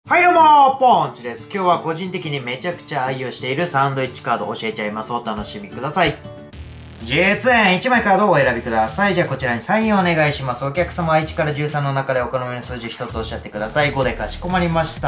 はいどうもポンチです。今日は個人的にめちゃくちゃ愛用しているサンドイッチカードを教えちゃいます。お楽しみください。実演1枚カードをお選びください。じゃあこちらにサインをお願いします。お客様は1から13の中でお好みの数字1つおっしゃってください。5でかしこまりました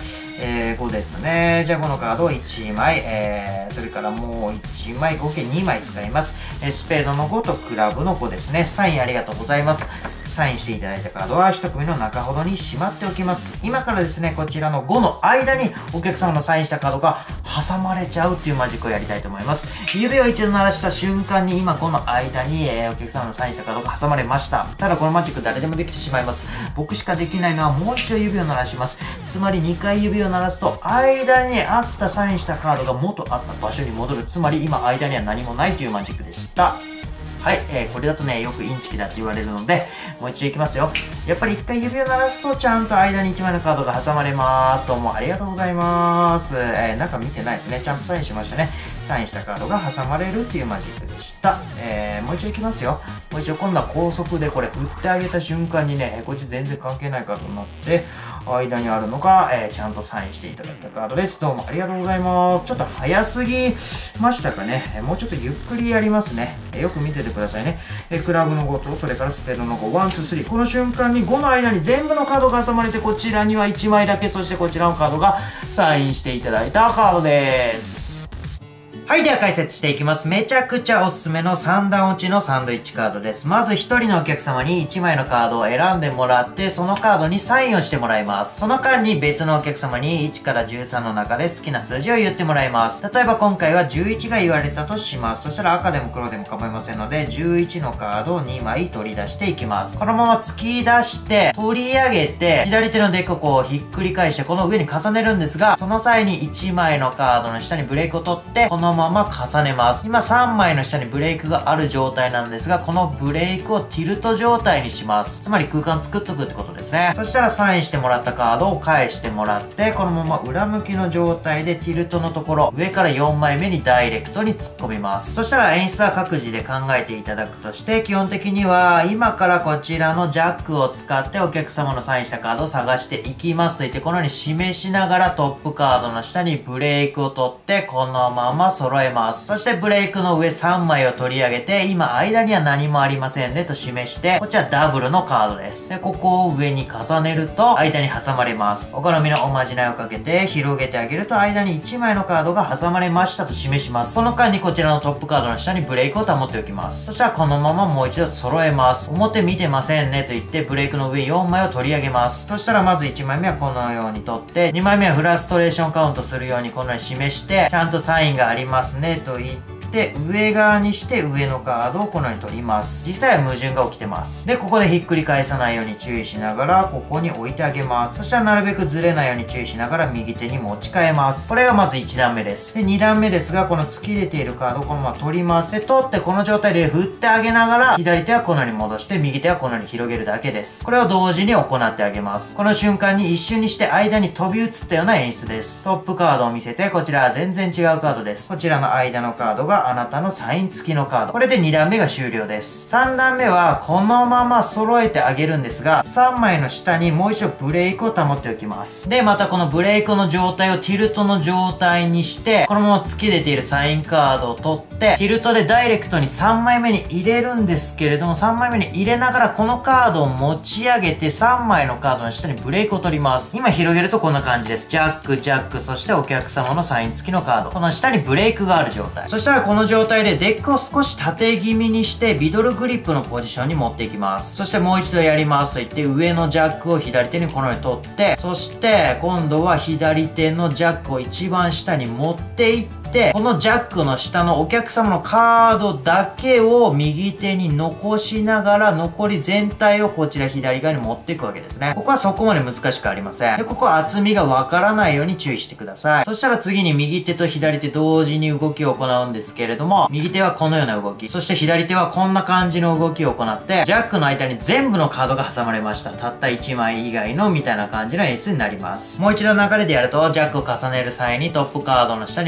。5ですね。じゃあこのカードを1枚、それからもう1枚、合計2枚使います。スペードの5とクラブの5ですね。サインありがとうございます。サインしていただいたカードは1組の中ほどにしまっておきます。今からですね、こちらの5の間にお客様のサインしたカードが挟まれちゃうっていうマジックをやりたいと思います。指を一度鳴らした瞬間に今5の間に、お客様のサインしたカードが挟まれました。ただこのマジック誰でもできてしまいます。僕しかできないのはもう一度指を鳴らします。つまり2回指を鳴らすと間にあったサインしたカードが元あった場所に戻る。つまり今間には何もないというマジックでした。はい、これだとね、よくインチキだって言われるので、もう一度いきますよ。やっぱり一回指を鳴らすと、ちゃんと間に1枚のカードが挟まれます。どうもありがとうございます。中見てないですね。ちゃんとサインしましたね。サインしたカードが挟まれるっていうマジックでした。もう一度いきますよ。もう一度今度は高速でこれ振ってあげた瞬間にね、こっち全然関係ないカードになって、間にあるのが、ちゃんとサインしていただいたカードです。どうもありがとうございます。ちょっと早すぎましたかね。もうちょっとゆっくりやりますね。よく見ててくださいね。クラブの5と、それからスペードの5、1、2、3。この瞬間に5の間に全部のカードが挟まれて、こちらには1枚だけ、そしてこちらのカードがサインしていただいたカードです。はい、では解説していきます。めちゃくちゃおすすめの3段落ちのサンドイッチカードです。まず1人のお客様に1枚のカードを選んでもらって、そのカードにサインをしてもらいます。その間に別のお客様に1から13の中で好きな数字を言ってもらいます。例えば今回は11が言われたとします。そしたら赤でも黒でも構いませんので、11のカードを2枚取り出していきます。このまま突き出して、取り上げて、左手のデッキをこうひっくり返して、この上に重ねるんですが、その際に1枚のカードの下にブレイクを取って、このまま重ねます。今3枚の下にブレイクがある状態なんですが、このブレイクをティルト状態にします。つまり空間作っとくってことですね。そしたらサインしてもらったカードを返してもらって、このまま裏向きの状態でティルトのところ、上から4枚目にダイレクトに突っ込みます。そしたら演出は各自で考えていただくとして、基本的には今からこちらのジャックを使ってお客様のサインしたカードを探していきますと言って、このように示しながらトップカードの下にブレイクを取って、このまま揃えます。そしてブレイクの上3枚を取り上げて、今間には何もありませんねと示して、こっちはダブルのカードです。で、ここを上に重ねると、間に挟まれます。お好みのおまじないをかけて、広げてあげると、間に1枚のカードが挟まれましたと示します。この間にこちらのトップカードの下にブレイクを保っておきます。そしたらこのままもう一度揃えます。表見てませんねと言って、ブレイクの上4枚を取り上げます。そしたらまず1枚目はこのように取って、2枚目はフラストレーションカウントするようにこのように示して、ちゃんとサインがありますねと言って、上側にして上のカードをこのように取ります。実際は矛盾が起きてます。で、ここでひっくり返さないように注意しながら、ここに置いてあげます。そしたらなるべくずれないように注意しながら右手に持ち替えます。これがまず1段目です。で、2段目ですが、この突き出ているカードをこのまま取ります。で、取ってこの状態で振ってあげながら、左手はこのように戻して、右手はこのように広げるだけです。これを同時に行ってあげます。この瞬間に一瞬にして間に飛び移ったような演出です。トップカードを見せて、こちらは全然違うカードです。こちらの間のカードがあなたのサイン付きのカード。これで2段目が終了です。3段目はこのまま揃えてあげるんですが、3枚の下にもう一度ブレイクを保っておきます。で、またこのブレイクの状態をティルトの状態にして、このまま突き出ているサインカードを取って、ティルトでダイレクトに3枚目に入れるんですけれども、3枚目に入れながらこのカードを持ち上げて3枚のカードの下にブレイクを取ります。今広げるとこんな感じです。ジャック、ジャック、そしてお客様のサイン付きのカード。この下にブレイクがある状態。そしたらこの状態でデッキを少し縦気味にしてビドルグリップのポジションに持っていきます。そしてもう一度やりますと言って上のジャックを左手にこのように取って、そして今度は左手のジャックを一番下に持っていって、このジャックの下のお客様のカードだけを右手に残しながら残り全体をこちら左側に持っていくわけですね。ここはそこまで難しくありません。で、ここは厚みがわからないように注意してください。そしたら次に右手と左手同時に動きを行うんですけれども、右手はこのような動き、そして左手はこんな感じの動きを行って、ジャックの間に全部のカードが挟まれました。たった1枚以外のみたいな感じの演出になります。もう一度流れでやると、ジャックを重ねる際にトップカードの下にブレイ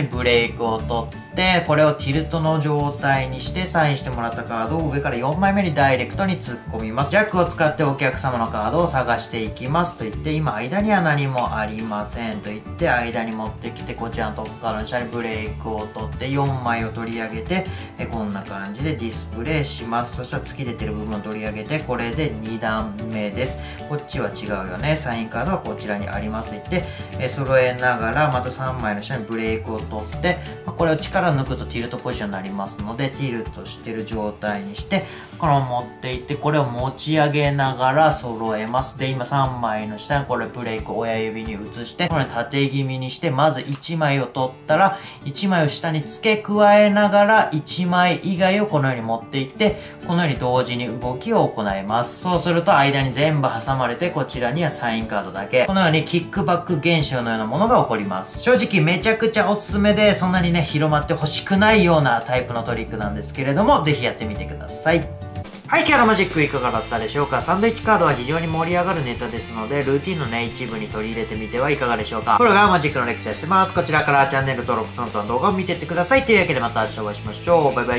イクを取って、これをティルトの状態にしてサインしてもらったカードを上から4枚目にダイレクトに突っ込みます。ジャックを使ってお客様のカードを探していきますと言って、今間には何もありませんと言って、間に持ってきて、こちらのトップカードの下にブレイクを取って4枚を取り上げて、こんな感じでディスプレイします。そしたら突き出てる部分を取り上げて、これで2段目です。こっちは違うよね。サインカードはこちらにありますと言って、揃えながらまた3枚の下にブレイクを取って、これを力抜くとティルトポジションになりますので、ティルトしてる状態にして、このまま持っていって、これを持ち上げながら揃えます。で、今3枚の下にこれブレイクを親指に移して、これ縦気味にして、まず1枚を取ったら、1枚を下に付け加えながら、1枚以外をこのように持っていって、このように同時に動きを行います。そうすると間に全部挟まれて、こちらにはサインカードだけ。このようにキックバック現象のようなものが起こります。正直めちゃくちゃおすすめで、そんなにね、広まってほしくないようなタイプのトリックなんですけれども、ぜひやってみてください。はい、キャラマジックいかがだったでしょうか。サンドイッチカードは非常に盛り上がるネタですので、ルーティンのね、一部に取り入れてみてはいかがでしょうか。プロがマジックのレクチャーしてます。こちらからチャンネル登録、その他の動画を見てってください。というわけでまた明日お会いしましょう。バイバイ。